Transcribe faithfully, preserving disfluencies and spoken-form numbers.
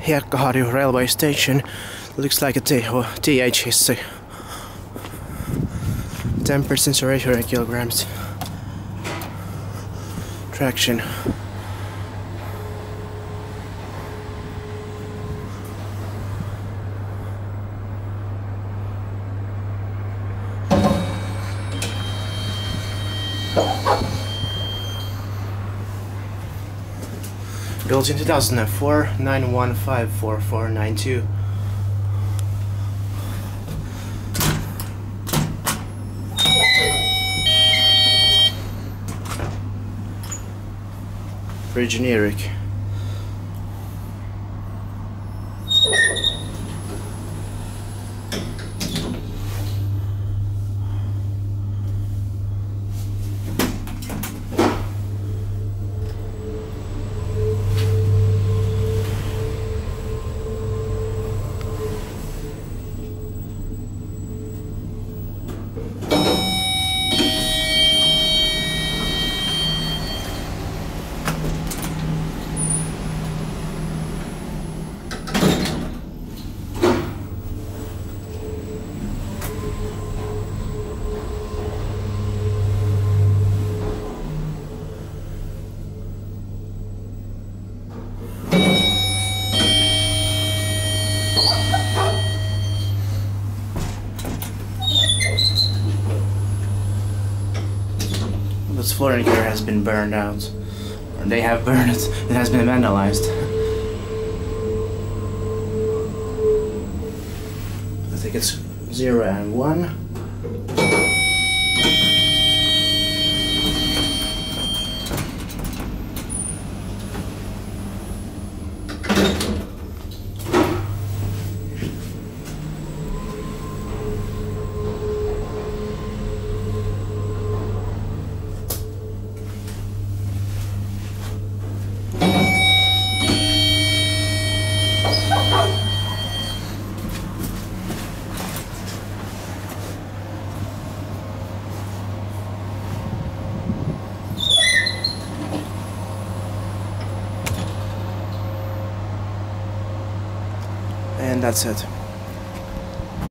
Hiekkaharju railway station. Looks like a T H hissi. ten percent ratio in kilograms. Traction. Built in two thousand four, nine one five four four nine two. Very generic. This flooring here has been burned out. Or they have burned it. It has been vandalized. I think it's zero and one. And that's it.